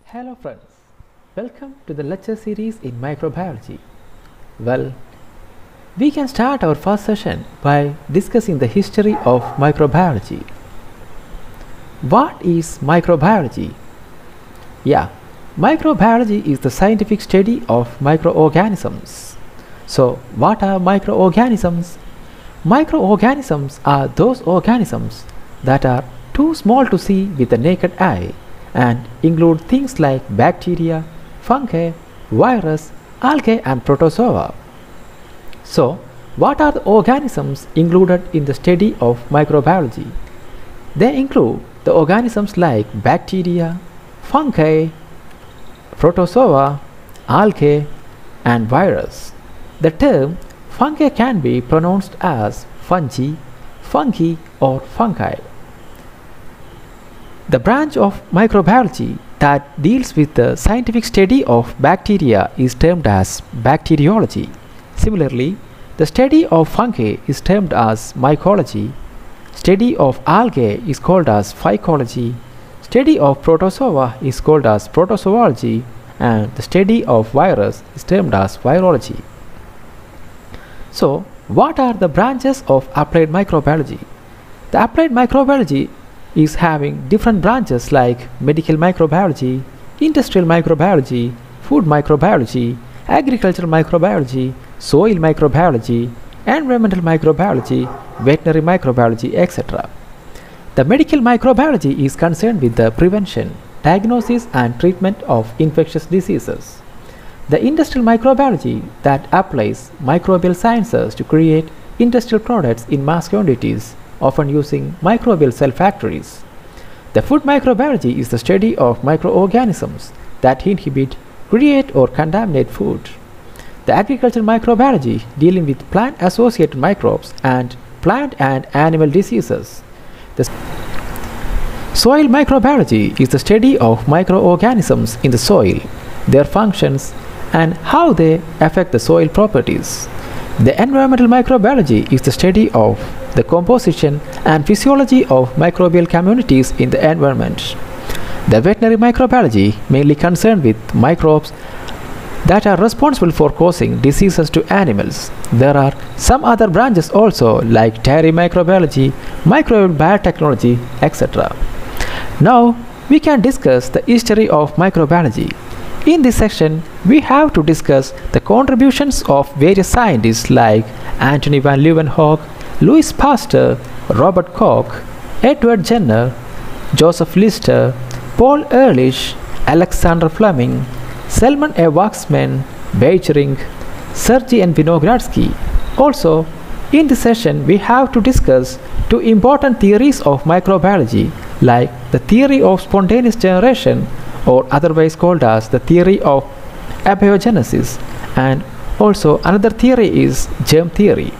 Hello friends, welcome to the lecture series in microbiology. Well, we can start our first session by discussing the history of microbiology. What is microbiology? Microbiology is the scientific study of microorganisms. So, what are microorganisms? Microorganisms are those organisms that are too small to see with the naked eye and include things like bacteria, fungi, virus, algae and protozoa. So, what are the organisms included in the study of microbiology? They include the organisms like bacteria, fungi, protozoa, algae and virus. The term fungi can be pronounced as fungi, fungi or fungi. The branch of microbiology that deals with the scientific study of bacteria is termed as bacteriology. Similarly, the study of fungi is termed as mycology, study of algae is called as phycology, study of protozoa is called as protozoology, and the study of virus is termed as virology. So, what are the branches of applied microbiology? The applied microbiology is having different branches like medical microbiology, industrial microbiology, food microbiology, agricultural microbiology, soil microbiology, environmental microbiology, veterinary microbiology, etc. The medical microbiology is concerned with the prevention, diagnosis and treatment of infectious diseases. The industrial microbiology that applies microbial sciences to create industrial products in mass quantities, often using microbial cell factories. The food microbiology is the study of microorganisms that inhibit, create or contaminate food. The agricultural microbiology dealing with plant-associated microbes and plant and animal diseases. The soil microbiology is the study of microorganisms in the soil, their functions and how they affect the soil properties. The environmental microbiology is the study of the composition and physiology of microbial communities in the environment. The veterinary microbiology mainly concerned with microbes that are responsible for causing diseases to animals. There are some other branches also like dairy microbiology, microbial biotechnology, etc. Now we can discuss the history of microbiology. In this section, we have to discuss the contributions of various scientists like Antony van Leeuwenhoek, Louis Pasteur, Robert Koch, Edward Jenner, Joseph Lister, Paul Ehrlich, Alexander Fleming, Selman A. Waxman, Beijering, Sergei N. Vinogradsky. Also, in this session, we have to discuss two important theories of microbiology like the theory of spontaneous generation or otherwise called as the theory of abiogenesis, and also another theory is germ theory.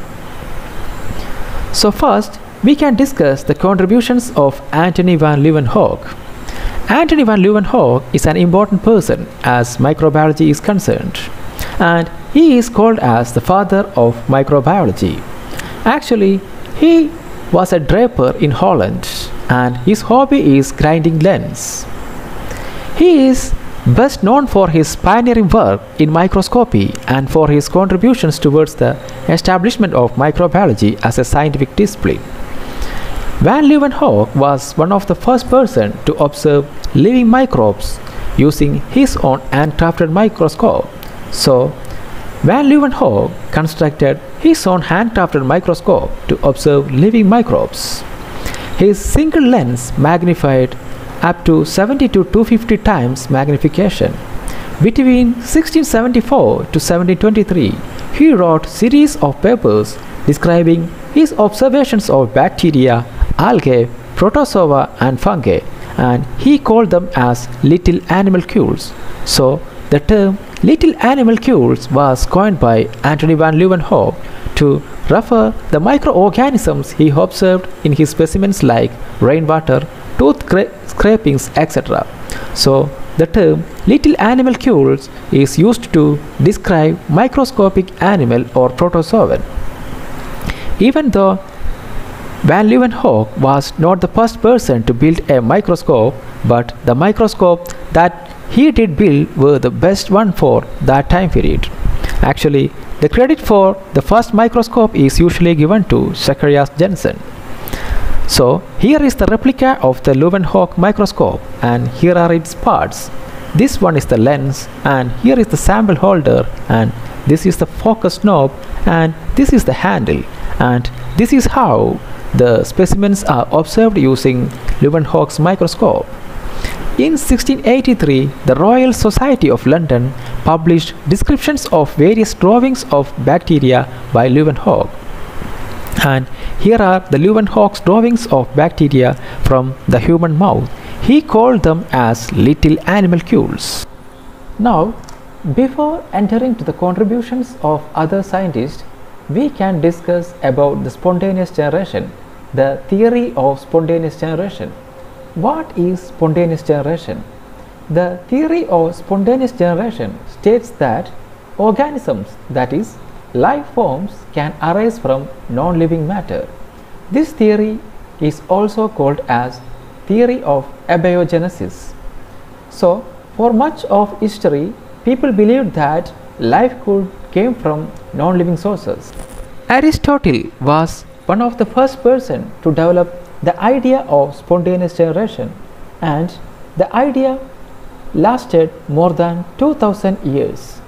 So first, we can discuss the contributions of Antony van Leeuwenhoek. Antony van Leeuwenhoek is an important person as microbiology is concerned, and he is called as the father of microbiology. Actually, he was a draper in Holland, and his hobby is grinding lens. He is best known for his pioneering work in microscopy and for his contributions towards the establishment of microbiology as a scientific discipline. Van Leeuwenhoek was one of the first persons to observe living microbes using his own handcrafted microscope. So, Van Leeuwenhoek constructed his own handcrafted microscope to observe living microbes. His single lens magnified up to 70 to 250 times magnification. Between 1674 to 1723, he wrote series of papers describing his observations of bacteria, algae, protozoa and fungi, and he called them as little animalcules. So, the term little animalcules was coined by Antony van Leeuwenhoek to refer the microorganisms he observed in his specimens like rainwater, tooth scrapings, etc. So, the term little animalcules is used to describe microscopic animal or protozoan. Even though Van Leeuwenhoek was not the first person to build a microscope, but the microscope that he did build were the best one for that time period. Actually, the credit for the first microscope is usually given to Zacharias Janssen. So here is the replica of the Leeuwenhoek microscope, and here are its parts. This one is the lens, and here is the sample holder, and this is the focus knob, and this is the handle, and this is how the specimens are observed using Leeuwenhoek's microscope. In 1683, the Royal Society of London published descriptions of various drawings of bacteria by Leeuwenhoek. And here are the Leeuwenhoek's drawings of bacteria from the human mouth. He called them as little animalcules. Now, before entering to the contributions of other scientists, we can discuss about the spontaneous generation, the theory of spontaneous generation. What is spontaneous generation? The theory of spontaneous generation states that organisms, that is, life forms, can arise from non-living matter. This theory is also called as theory of abiogenesis. So, for much of history, people believed that life came from non-living sources. Aristotle was one of the first person to develop the idea of spontaneous generation, and the idea lasted more than 2000 years.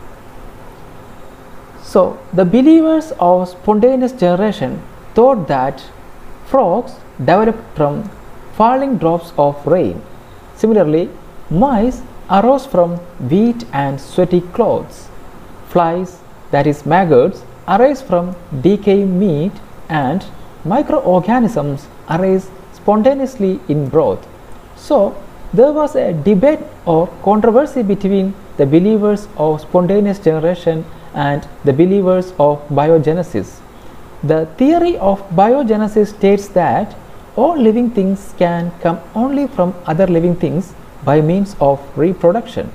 So, the believers of spontaneous generation thought that frogs developed from falling drops of rain. Similarly, mice arose from wheat and sweaty clothes. Flies, that is maggots, arise from decaying meat, and microorganisms arise spontaneously in broth. So, there was a debate or controversy between the believers of spontaneous generation and the believers of biogenesis. The theory of biogenesis states that all living things can come only from other living things by means of reproduction.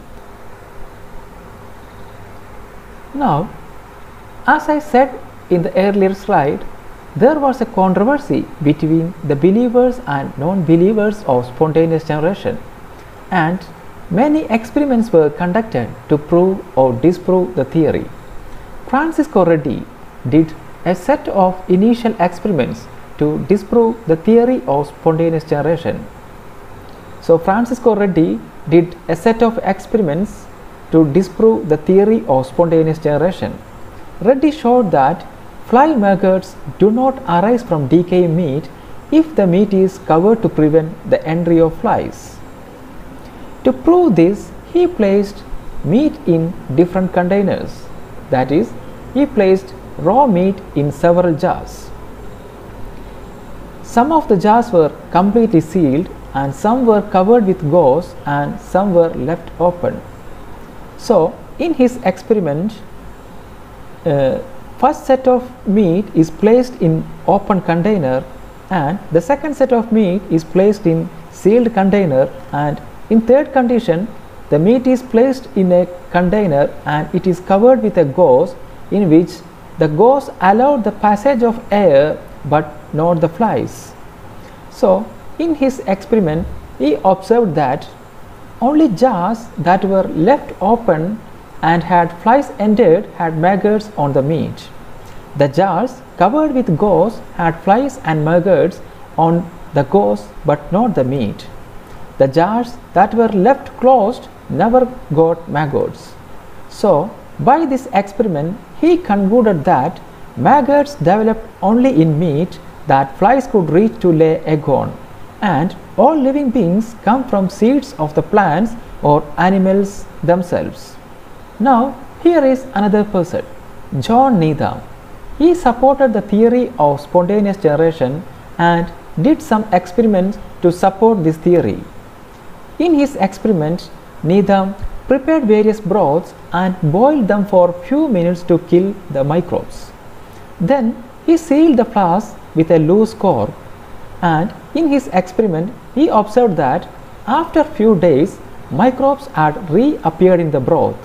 Now, as I said in the earlier slide, there was a controversy between the believers and non-believers of spontaneous generation, and many experiments were conducted to prove or disprove the theory. Francisco Redi did a set of initial experiments to disprove the theory of spontaneous generation. So, Francisco Redi did a set of experiments to disprove the theory of spontaneous generation. Redi showed that fly maggots do not arise from decaying meat if the meat is covered to prevent the entry of flies. To prove this, he placed meat in different containers. That is, he placed raw meat in several jars. Some of the jars were completely sealed, and some were covered with gauze, and some were left open. So, in his experiment, first set of meat is placed in open container, and the second set of meat is placed in sealed container, and in third condition the meat is placed in a container and it is covered with a gauze, in which the gauze allowed the passage of air but not the flies. So, in his experiment he observed that only jars that were left open and had flies entered had maggots on the meat. The jars covered with gauze had flies and maggots on the gauze but not the meat. The jars that were left closed never got maggots. So, by this experiment, he concluded that maggots developed only in meat that flies could reach to lay egg on, and all living beings come from seeds of the plants or animals themselves. Now, here is another person, John Needham. He supported the theory of spontaneous generation and did some experiments to support this theory. In his experiments, Needham prepared various broths and boiled them for a few minutes to kill the microbes. Then he sealed the flask with a loose cork, and in his experiment he observed that after a few days microbes had reappeared in the broth.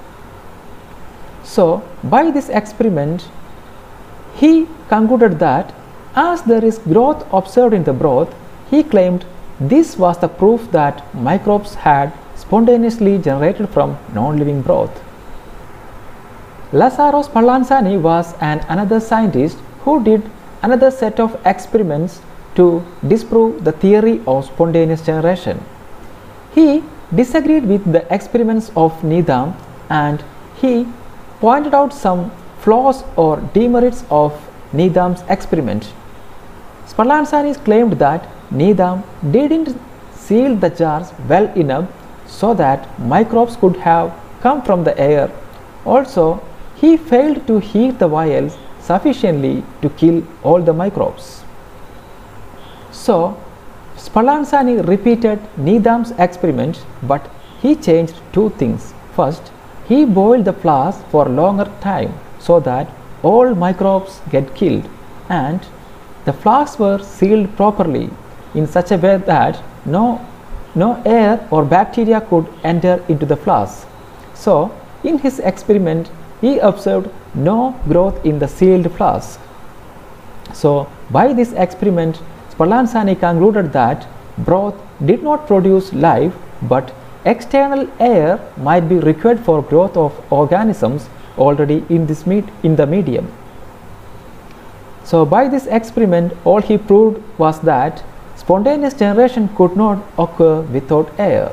So, by this experiment he concluded that as there is growth observed in the broth, he claimed this was the proof that microbes had spontaneously generated from non-living broth. Lazzaro Spallanzani was another scientist who did another set of experiments to disprove the theory of spontaneous generation. He disagreed with the experiments of Needham and he pointed out some flaws or demerits of Needham's experiment. Spallanzani claimed that Needham didn't seal the jars well enough so that microbes could have come from the air. Also, he failed to heat the vials sufficiently to kill all the microbes. So, Spallanzani repeated Needham's experiment, but he changed two things. First, he boiled the flask for longer time so that all microbes get killed, and the flasks were sealed properly in such a way that no air or bacteria could enter into the flask. So, in his experiment, he observed no growth in the sealed flask. So, by this experiment, Spallanzani concluded that broth did not produce life, but external air might be required for growth of organisms already in the medium. So, by this experiment, all he proved was that spontaneous generation could not occur without air.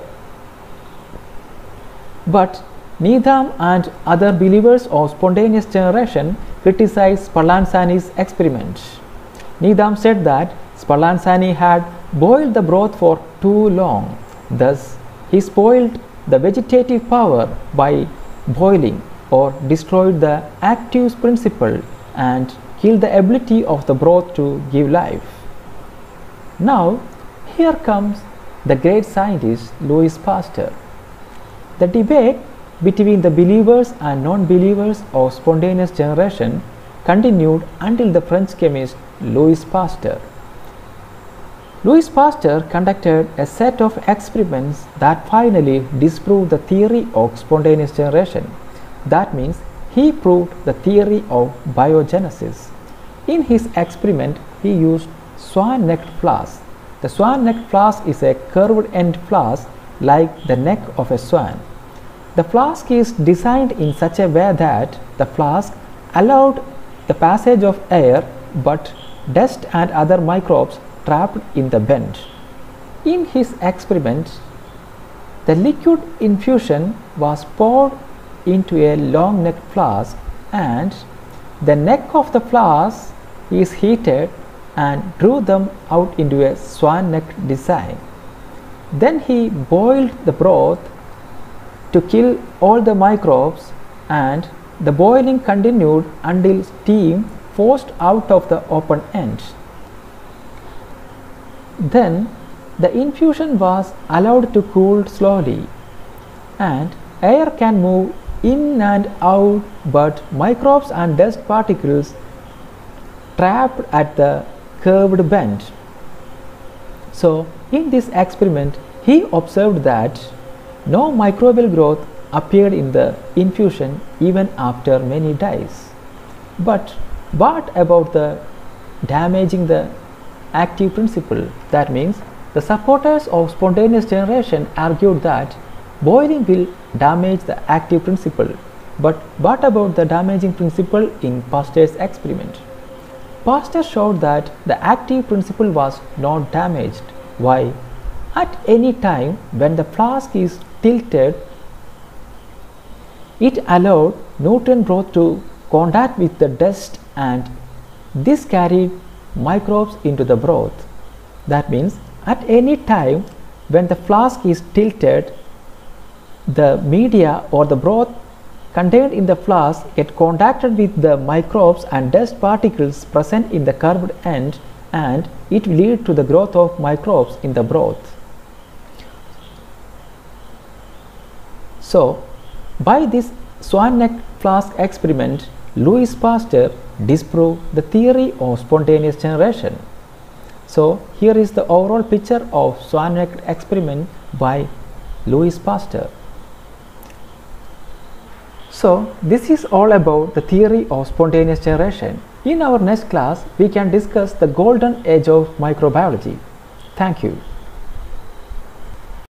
But Needham and other believers of spontaneous generation criticized Spallanzani's experiment. Needham said that Spallanzani had boiled the broth for too long. Thus, he spoiled the vegetative power by boiling, or destroyed the active principle and killed the ability of the broth to give life. Now, here comes the great scientist Louis Pasteur. The debate between the believers and non-believers of spontaneous generation continued until the French chemist Louis Pasteur. Louis Pasteur conducted a set of experiments that finally disproved the theory of spontaneous generation. That means he proved the theory of biogenesis. In his experiment, he used swan-necked flask. The swan-necked flask is a curved-end flask like the neck of a swan. The flask is designed in such a way that the flask allowed the passage of air, but dust and other microbes trapped in the bend. In his experiment, the liquid infusion was poured into a long-necked flask and the neck of the flask is heated and drew them out into a swan-neck design. Then he boiled the broth to kill all the microbes, and the boiling continued until steam forced out of the open end. Then the infusion was allowed to cool slowly, and air can move in and out, but microbes and dust particles trapped at the curved bend. So, in this experiment, he observed that no microbial growth appeared in the infusion even after many days. But what about the damaging the active principle? That means the supporters of spontaneous generation argued that boiling will damage the active principle. But what about the damaging principle in Pasteur's experiment? Pasteur showed that the active principle was not damaged. Why? At any time when the flask is tilted, it allowed nutrient growth to contact with the dust, and this carried microbes into the broth. That means at any time when the flask is tilted, the media or the broth contained in the flask get contacted with the microbes and dust particles present in the curved end, and it will lead to the growth of microbes in the broth. So, by this swan-neck flask experiment, Louis Pasteur disproved the theory of spontaneous generation. So, here is the overall picture of swan-neck experiment by Louis Pasteur. So, this is all about the theory of spontaneous generation. In our next class, we can discuss the golden age of microbiology. Thank you.